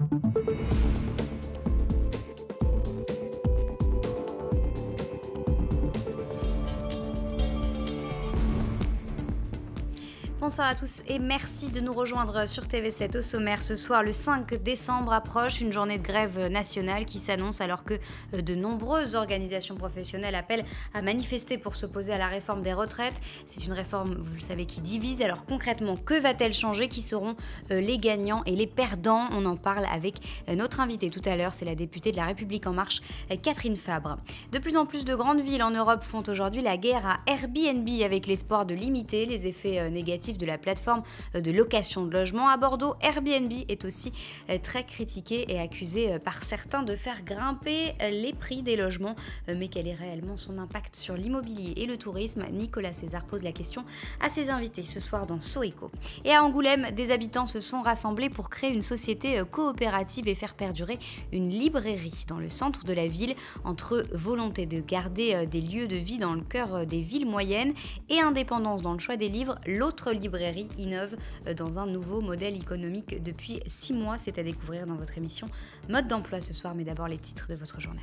Bonsoir à tous et merci de nous rejoindre sur TV7. Au sommaire ce soir, le 5 décembre approche, une journée de grève nationale qui s'annonce alors que de nombreuses organisations professionnelles appellent à manifester pour s'opposer à la réforme des retraites. C'est une réforme, vous le savez, qui divise. Alors concrètement, que va-t-elle changer? Qui seront les gagnants et les perdants? On en parle avec notre invitée tout à l'heure, c'est la députée de La République En Marche, Catherine Fabre. De plus en plus de grandes villes en Europe font aujourd'hui la guerre à Airbnb avec l'espoir de limiter les effets négatifs de la plateforme de location de logement. À Bordeaux, Airbnb est aussi très critiqué et accusé par certains de faire grimper les prix des logements. Mais quel est réellement son impact sur l'immobilier et le tourisme? Nicolas César pose la question à ses invités ce soir dans Soeco. Et à Angoulême, des habitants se sont rassemblés pour créer une société coopérative et faire perdurer une librairie dans le centre de la ville. Entre volonté de garder des lieux de vie dans le cœur des villes moyennes et indépendance dans le choix des livres, l'autre librairie innove dans un nouveau modèle économique depuis 6 mois. C'est à découvrir dans votre émission Mode d'emploi ce soir, mais d'abord les titres de votre journal.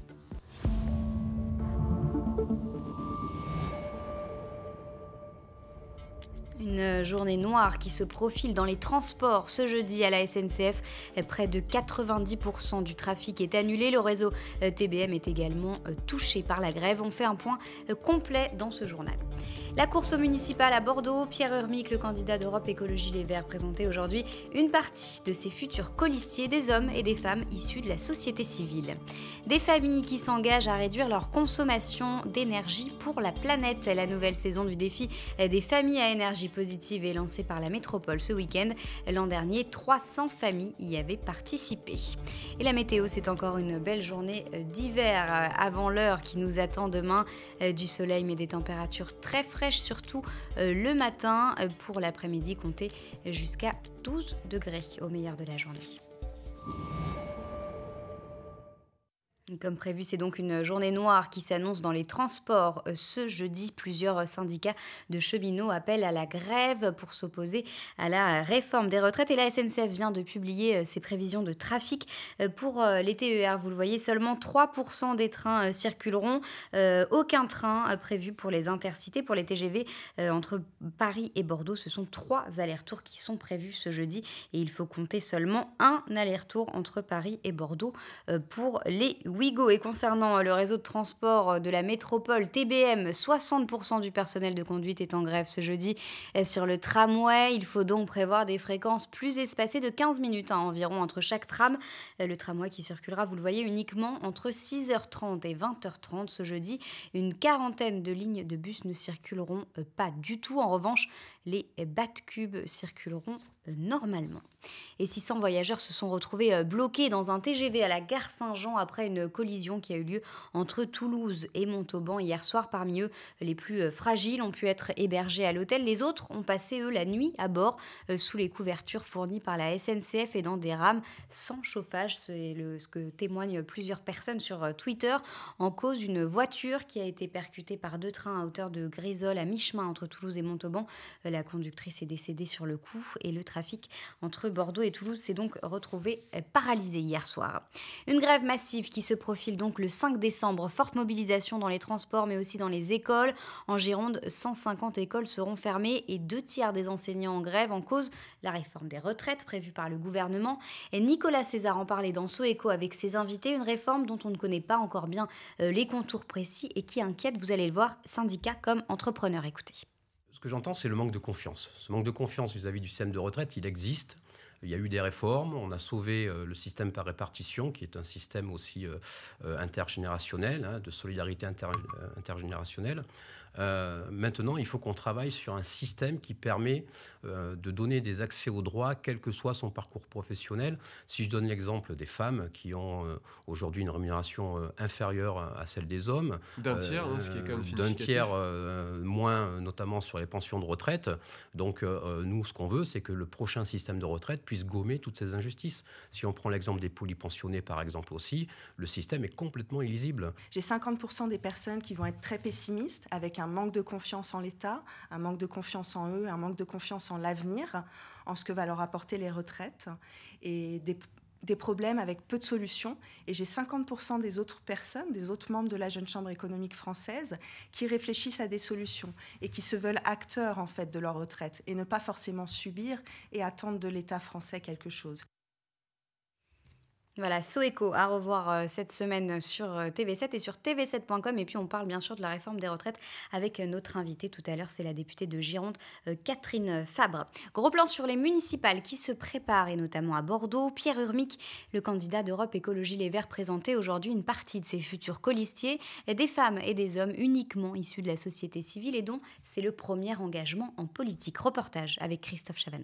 Une journée noire qui se profile dans les transports ce jeudi à la SNCF. Près de 90% du trafic est annulé. Le réseau TBM est également touché par la grève. On fait un point complet dans ce journal. La course au municipal à Bordeaux, Pierre Urmic, le candidat d'Europe Écologie Les Verts, présentait aujourd'hui une partie de ses futurs colistiers, des hommes et des femmes issus de la société civile. Des familles qui s'engagent à réduire leur consommation d'énergie pour la planète. La nouvelle saison du défi des familles à énergie positive est lancée par la métropole ce week-end. L'an dernier, 300 familles y avaient participé. Et la météo, c'est encore une belle journée d'hiver avant l'heure qui nous attend demain. Du soleil mais des températures très fraîches, surtout le matin. Pour l'après-midi, comptez jusqu'à 12 degrés au meilleur de la journée. Comme prévu, c'est donc une journée noire qui s'annonce dans les transports. Ce jeudi, plusieurs syndicats de cheminots appellent à la grève pour s'opposer à la réforme des retraites. Et la SNCF vient de publier ses prévisions de trafic pour les TER. Vous le voyez, seulement 3% des trains circuleront. Aucun train prévu pour les intercités. Pour les TGV, entre Paris et Bordeaux, ce sont 3 allers-retours qui sont prévus ce jeudi. Et il faut compter seulement un aller-retour entre Paris et Bordeaux pour les Ouigo. Et concernant le réseau de transport de la métropole TBM, 60% du personnel de conduite est en grève ce jeudi sur le tramway. Il faut donc prévoir des fréquences plus espacées de 15 minutes environ entre chaque tram. Le tramway qui circulera, vous le voyez, uniquement entre 6h30 et 20h30 ce jeudi. Une quarantaine de lignes de bus ne circuleront pas du tout. En revanche, les Bat-Cubes circuleront normalement. Et 600 voyageurs se sont retrouvés bloqués dans un TGV à la gare Saint-Jean après une collision qui a eu lieu entre Toulouse et Montauban hier soir. Parmi eux, les plus fragiles ont pu être hébergés à l'hôtel. Les autres ont passé, eux, la nuit à bord sous les couvertures fournies par la SNCF et dans des rames sans chauffage. C'est ce que témoignent plusieurs personnes sur Twitter. En cause, une voiture qui a été percutée par 2 trains à hauteur de Grisol à mi-chemin entre Toulouse et Montauban. La conductrice est décédée sur le coup et le trafic entre Bordeaux et Toulouse s'est donc retrouvé paralysé hier soir. Une grève massive qui se profile donc le 5 décembre. Forte mobilisation dans les transports mais aussi dans les écoles. En Gironde, 150 écoles seront fermées et 2/3 des enseignants en grève. En cause, la réforme des retraites prévue par le gouvernement. Et Nicolas César en parlait dans Soeco avec ses invités. Une réforme dont on ne connaît pas encore bien les contours précis et qui inquiète, vous allez le voir, syndicats comme entrepreneurs. Écoutez. Ce que j'entends, c'est le manque de confiance. Ce manque de confiance vis-à-vis du système de retraite, il existe. Il y a eu des réformes, on a sauvé le système par répartition, qui est un système aussi intergénérationnel, de solidarité intergénérationnelle. Maintenant, il faut qu'on travaille sur un système qui permet de donner des accès aux droits, quel que soit son parcours professionnel. Si je donne l'exemple des femmes qui ont aujourd'hui une rémunération inférieure à celle des hommes, d'un tiers, ce qui est quand même significatif. D'un tiers moins, notamment sur les pensions de retraite. Donc, nous, ce qu'on veut, c'est que le prochain système de retraite puisse gommer toutes ces injustices. Si on prend l'exemple des polypensionnés, par exemple aussi, le système est complètement illisible. J'ai 50% des personnes qui vont être très pessimistes, avec un manque de confiance en l'État, un manque de confiance en eux, un manque de confiance en l'avenir, en ce que va leur apporter les retraites, et des des problèmes avec peu de solutions. Et j'ai 50% des autres personnes, des autres membres de la Jeune Chambre économique française, qui réfléchissent à des solutions et qui se veulent acteurs en fait de leur retraite et ne pas forcément subir et attendre de l'État français quelque chose. Voilà, Soeco à revoir cette semaine sur TV7 et sur tv7.com. Et puis on parle bien sûr de la réforme des retraites avec notre invitée tout à l'heure, c'est la députée de Gironde, Catherine Fabre. Gros plan sur les municipales qui se préparent et notamment à Bordeaux. Pierre Urmic, le candidat d'Europe Écologie Les Verts, présentait aujourd'hui une partie de ses futurs colistiers, des femmes et des hommes uniquement issus de la société civile et dont c'est le premier engagement en politique. Reportage avec Christophe Chavanneau.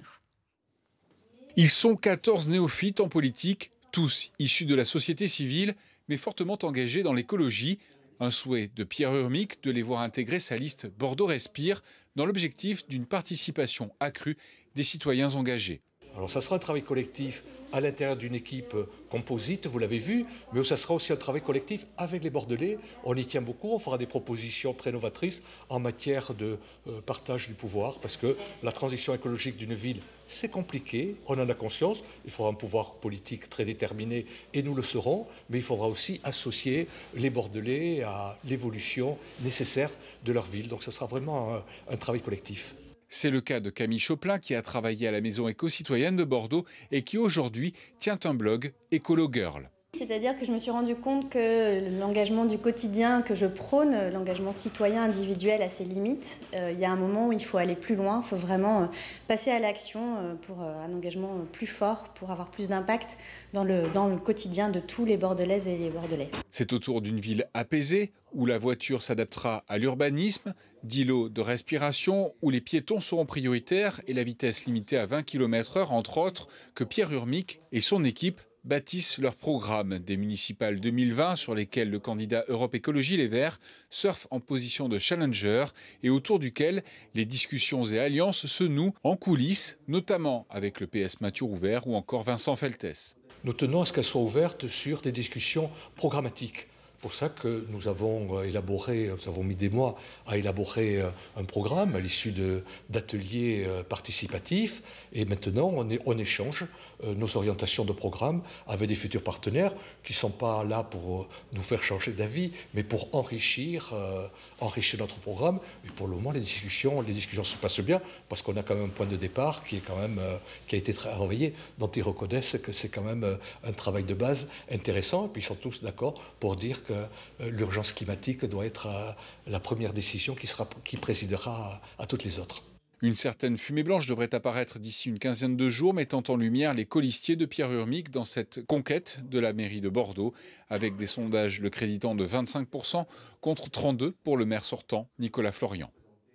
Ils sont 14 néophytes en politique, tous issus de la société civile, mais fortement engagés dans l'écologie. Un souhait de Pierre Urmic de les voir intégrer sa liste Bordeaux Respire dans l'objectif d'une participation accrue des citoyens engagés. Alors ça sera un travail collectif à l'intérieur d'une équipe composite, vous l'avez vu, mais ça sera aussi un travail collectif avec les Bordelais. On y tient beaucoup, on fera des propositions très novatrices en matière de partage du pouvoir, parce que la transition écologique d'une ville, c'est compliqué, on en a conscience, il faudra un pouvoir politique très déterminé et nous le serons, mais il faudra aussi associer les Bordelais à l'évolution nécessaire de leur ville. Donc ça sera vraiment un travail collectif. C'est le cas de Camille Choplin qui a travaillé à la Maison éco-citoyenne de Bordeaux et qui aujourd'hui tient un blog Écolo Girl. C'est-à-dire que je me suis rendu compte que l'engagement du quotidien que je prône, l'engagement citoyen individuel a ses limites. Il y a un moment où il faut aller plus loin, il faut vraiment passer à l'action pour un engagement plus fort, pour avoir plus d'impact dans le quotidien de tous les Bordelaises et les Bordelais. C'est autour d'une ville apaisée où la voiture s'adaptera à l'urbanisme, d'îlots de respiration où les piétons seront prioritaires et la vitesse limitée à 20 km/h, entre autres, que Pierre Urmic et son équipe bâtissent leur programme des municipales 2020 sur lesquelles le candidat Europe Écologie Les Verts surfe en position de challenger et autour duquel les discussions et alliances se nouent en coulisses, notamment avec le PS Mathieu Rouvert ou encore Vincent Feltès. Nous tenons à ce qu'elle soit ouverte sur des discussions programmatiques. C'est pour ça que nous avons mis des mois à élaborer un programme à l'issue d'ateliers participatifs. Et maintenant, on échange nos orientations de programme avec des futurs partenaires qui ne sont pas là pour nous faire changer d'avis, mais pour enrichir notre programme. Et pour le moment, les discussions se passent bien parce qu'on a quand même un point de départ qui a été travaillé, dont ils reconnaissent que c'est quand même un travail de base intéressant. Et puis ils sont tous d'accord pour dire que l'urgence climatique doit être la première décision qui présidera à toutes les autres. Une certaine fumée blanche devrait apparaître d'ici une quinzaine de jours, mettant en lumière les colistiers de Pierre Urmic dans cette conquête de la mairie de Bordeaux, avec des sondages le créditant de 25% contre 32% pour le maire sortant, Nicolas Florian.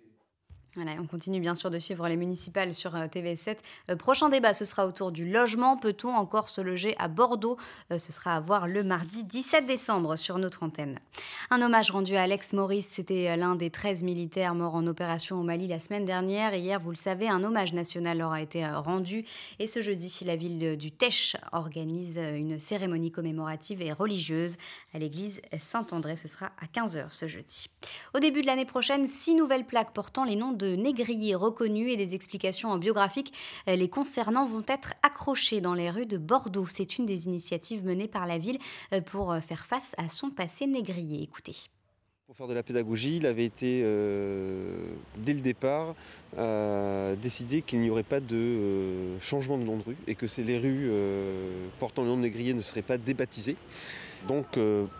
Voilà, on continue bien sûr de suivre les municipales sur TV7. Prochain débat, ce sera autour du logement. Peut-on encore se loger à Bordeaux ? Ce sera à voir le mardi 17 décembre sur notre antenne. Un hommage rendu à Alex Maurice. C'était l'un des 13 militaires morts en opération au Mali la semaine dernière. Et hier, vous le savez, un hommage national leur a été rendu. Et ce jeudi, la ville du Teche organise une cérémonie commémorative et religieuse à l'église Saint-André. Ce sera à 15h ce jeudi. Au début de l'année prochaine, 6 nouvelles plaques portant les noms de négriers reconnus et des explications biographiques les concernant vont être accrochées dans les rues de Bordeaux. C'est une des initiatives menées par la ville pour faire face à son passé négrier. Écoutez. Pour faire de la pédagogie, il avait été, dès le départ, décidé qu'il n'y aurait pas de changement de nom de rue et que les rues portant le nom de négrier ne seraient pas débaptisées. Donc,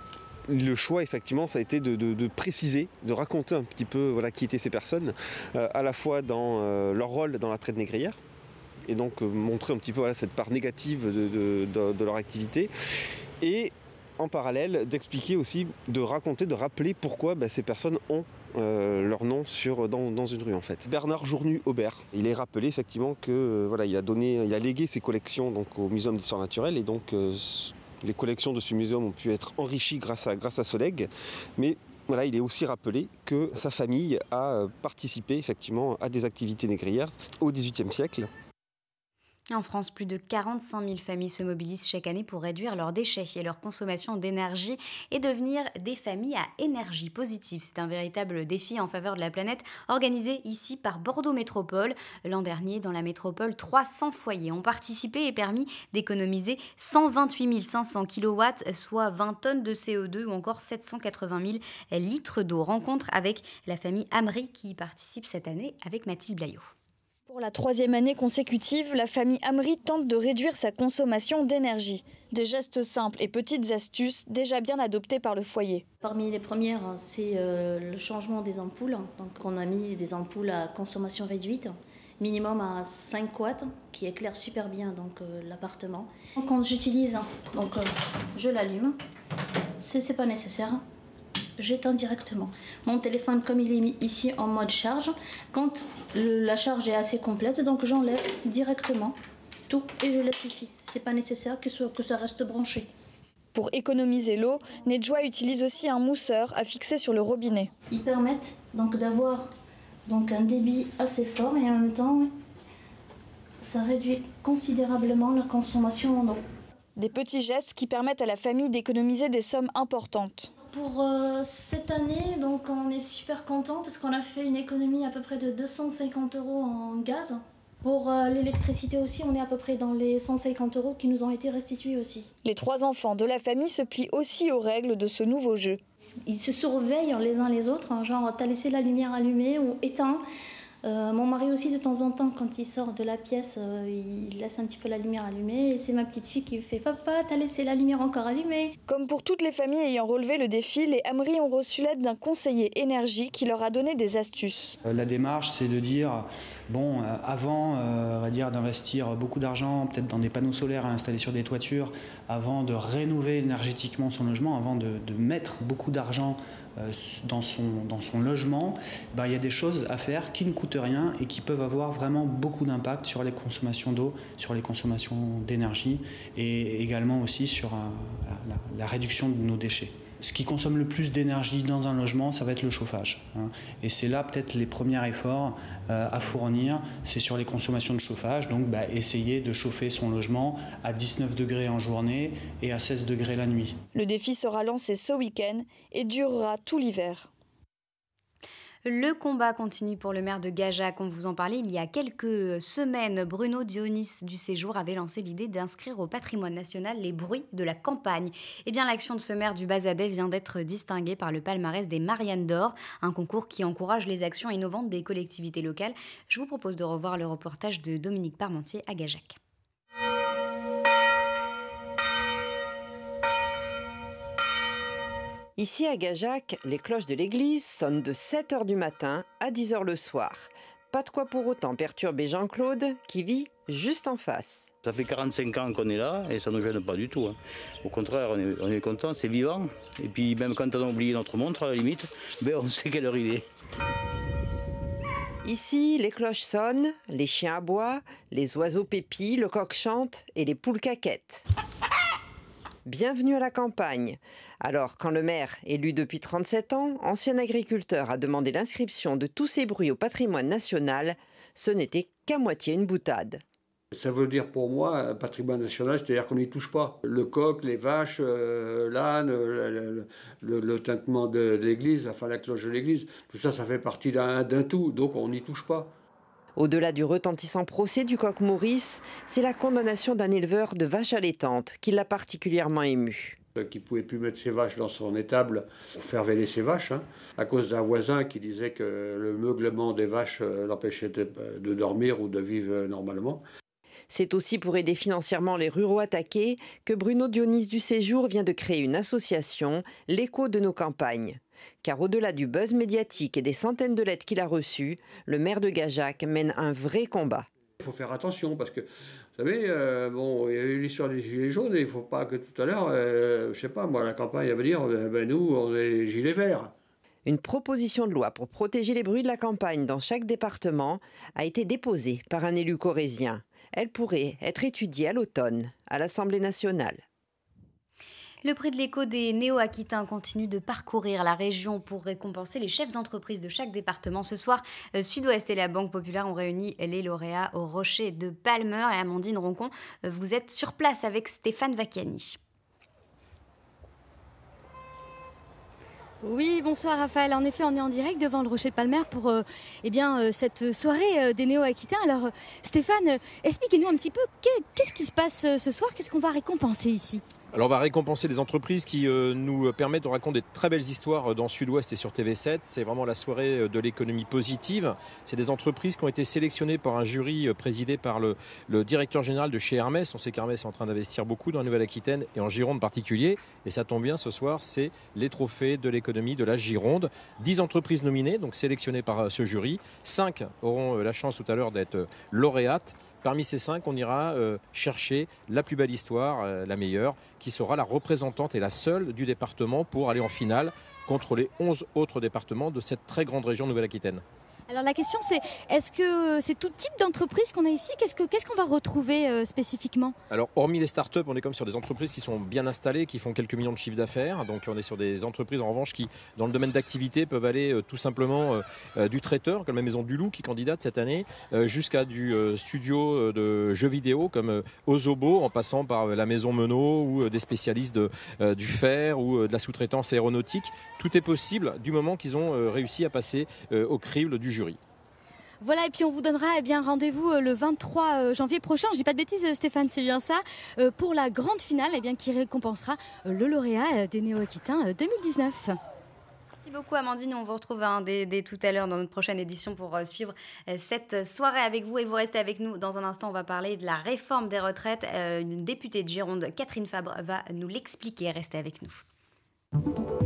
le choix, effectivement, ça a été de préciser, de raconter un petit peu qui étaient ces personnes, à la fois dans leur rôle dans la traite négrière, et donc montrer un petit peu cette part négative de leur activité, et en parallèle d'expliquer aussi, de raconter, de rappeler pourquoi ces personnes ont leur nom dans une rue en fait. Bernard Journu-Aubert, il est rappelé effectivement que il a légué ses collections donc, au Muséum d'histoire naturelle, et donc les collections de ce muséum ont pu être enrichies grâce à ce legs, mais il est aussi rappelé que sa famille a participé effectivement à des activités négrières au XVIIIe siècle. En France, plus de 45 000 familles se mobilisent chaque année pour réduire leurs déchets et leur consommation d'énergie et devenir des familles à énergie positive. C'est un véritable défi en faveur de la planète organisé ici par Bordeaux Métropole. L'an dernier, dans la métropole, 300 foyers ont participé et permis d'économiser 128 500 kW, soit 20 tonnes de CO2 ou encore 780 000 litres d'eau. Rencontre avec la famille Amri qui y participe cette année avec Mathilde Blaillot. Pour la 3e année consécutive, la famille Amri tente de réduire sa consommation d'énergie. Des gestes simples et petites astuces déjà bien adoptés par le foyer. Parmi les premières, c'est le changement des ampoules. Donc on a mis des ampoules à consommation réduite, minimum à 5 watts, qui éclairent super bien l'appartement. Quand j'utilise, je l'allume, c'est pas nécessaire. J'éteins directement. Mon téléphone, comme il est mis ici en mode charge, quand la charge est assez complète, donc j'enlève directement tout et je laisse ici. C'est pas nécessaire que ça reste branché. Pour économiser l'eau, Nedjoa utilise aussi un mousseur à fixer sur le robinet. Ils permettent donc d'avoir un débit assez fort et en même temps, ça réduit considérablement la consommation en eau. Des petits gestes qui permettent à la famille d'économiser des sommes importantes. Pour cette année, donc on est super content parce qu'on a fait une économie à peu près de 250 € en gaz. Pour l'électricité aussi, on est à peu près dans les 150 € qui nous ont été restitués aussi. Les 3 enfants de la famille se plient aussi aux règles de ce nouveau jeu. Ils se surveillent les uns les autres, genre t'as laissé la lumière allumée ou éteinte. Mon mari aussi, de temps en temps, quand il sort de la pièce, il laisse un petit peu la lumière allumée. Et c'est ma petite fille qui fait « Papa, t'as laissé la lumière encore allumée ?» Comme pour toutes les familles ayant relevé le défi, les Amri ont reçu l'aide d'un conseiller énergie qui leur a donné des astuces. La démarche, c'est de dire, avant on va dire, d'investir beaucoup d'argent, peut-être dans des panneaux solaires à installer sur des toitures, avant de rénover énergétiquement son logement, avant de mettre beaucoup d'argent dans son logement, il y a des choses à faire qui ne coûtent rien et qui peuvent avoir vraiment beaucoup d'impact sur les consommations d'eau, sur les consommations d'énergie et également aussi sur la réduction de nos déchets. Ce qui consomme le plus d'énergie dans un logement, ça va être le chauffage. Et c'est là peut-être les premiers efforts à fournir, c'est sur les consommations de chauffage. Donc essayer de chauffer son logement à 19 degrés en journée et à 16 degrés la nuit. Le défi sera lancé ce week-end et durera tout l'hiver. Le combat continue pour le maire de Gajac. On vous en parlait il y a quelques semaines. Bruno Dionis du Séjour avait lancé l'idée d'inscrire au patrimoine national les bruits de la campagne. Eh bien, l'action de ce maire du Bazadais vient d'être distinguée par le palmarès des Mariannes d'Or, un concours qui encourage les actions innovantes des collectivités locales. Je vous propose de revoir le reportage de Dominique Parmentier à Gajac. Ici à Gajac, les cloches de l'église sonnent de 7 h du matin à 10 h le soir. Pas de quoi pour autant perturber Jean-Claude qui vit juste en face. Ça fait 45 ans qu'on est là et ça ne nous gêne pas du tout. Au contraire, on est content, c'est vivant. Et puis même quand on a oublié notre montre, à la limite, on sait quelle heure il est. Ici, les cloches sonnent, les chiens aboient, les oiseaux pépient, le coq chante et les poules caquettent. Bienvenue à la campagne. Alors, quand le maire, élu depuis 37 ans, ancien agriculteur, a demandé l'inscription de tous ces bruits au patrimoine national, ce n'était qu'à moitié une boutade. Ça veut dire pour moi un patrimoine national, c'est-à-dire qu'on n'y touche pas. Le coq, les vaches, l'âne, le tintement de l'église, enfin la cloche de l'église, tout ça, ça fait partie d'un tout, donc on n'y touche pas. Au-delà du retentissant procès du coq Maurice, c'est la condamnation d'un éleveur de vaches allaitantes qui l'a particulièrement ému. Qui ne pouvait plus mettre ses vaches dans son étable pour faire véler ses vaches, à cause d'un voisin qui disait que le meuglement des vaches l'empêchait de dormir ou de vivre normalement. C'est aussi pour aider financièrement les ruraux attaqués que Bruno Dionis du Séjour vient de créer une association, l'Écho de nos campagnes. Car au-delà du buzz médiatique et des centaines de lettres qu'il a reçues, le maire de Gajac mène un vrai combat. Il faut faire attention parce que, vous savez, il y a eu l'histoire des gilets jaunes et il ne faut pas que tout à l'heure, je sais pas, moi, la campagne, elle va dire, nous, on est les gilets verts. Une proposition de loi pour protéger les bruits de la campagne dans chaque département a été déposée par un élu corrézien. Elle pourrait être étudiée à l'automne à l'Assemblée nationale. Le prix de l'éco des Néo-Aquitains continue de parcourir la région pour récompenser les chefs d'entreprise de chaque département. Ce soir, Sud-Ouest et la Banque Populaire ont réuni les lauréats au Rocher de Palmer. Et Amandine Roncon, vous êtes sur place avec Stéphane Vacchiani. Oui, bonsoir Raphaël. En effet, on est en direct devant le Rocher de Palmer pour cette soirée des Néo-Aquitains. Alors Stéphane, expliquez-nous un petit peu qu'est-ce qui se passe ce soir, qu'est-ce qu'on va récompenser ici ? Alors on va récompenser des entreprises qui nous permettent de raconter de très belles histoires dans Sud-Ouest et sur TV7. C'est vraiment la soirée de l'économie positive. C'est des entreprises qui ont été sélectionnées par un jury présidé par le directeur général de chez Hermès. On sait qu'Hermès est en train d'investir beaucoup dans la Nouvelle-Aquitaine et en Gironde en particulier. Et ça tombe bien, ce soir, c'est les trophées de l'économie de la Gironde. 10 entreprises nominées, donc sélectionnées par ce jury. 5 auront la chance tout à l'heure d'être lauréates. Parmi ces 5, on ira chercher la plus belle histoire, la meilleure, qui sera la représentante et la seule du département pour aller en finale contre les 11 autres départements de cette très grande région Nouvelle-Aquitaine. Alors la question c'est, est-ce que c'est tout type d'entreprise qu'on a ici ? Qu'est-ce qu'on va retrouver spécifiquement ? Alors hormis les startups, on est comme sur des entreprises qui sont bien installées, qui font quelques millions de chiffres d'affaires. Donc on est sur des entreprises en revanche qui, dans le domaine d'activité, peuvent aller tout simplement du traiteur, comme la Maison du Loup qui candidate cette année, jusqu'à du studio de jeux vidéo comme Ozobo, en passant par la Maison Menot ou des spécialistes du fer ou de la sous-traitance aéronautique. Tout est possible du moment qu'ils ont réussi à passer au crible du jury. Voilà, et puis on vous donnera rendez-vous le 23 janvier prochain, je dis pas de bêtises Stéphane, c'est bien ça, pour la grande finale qui récompensera le lauréat des Néo-Aquitains 2019. Merci beaucoup Amandine, on vous retrouve dès tout à l'heure dans notre prochaine édition pour suivre cette soirée avec vous et vous restez avec nous. Dans un instant, on va parler de la réforme des retraites. Une députée de Gironde, Catherine Fabre, va nous l'expliquer. Restez avec nous.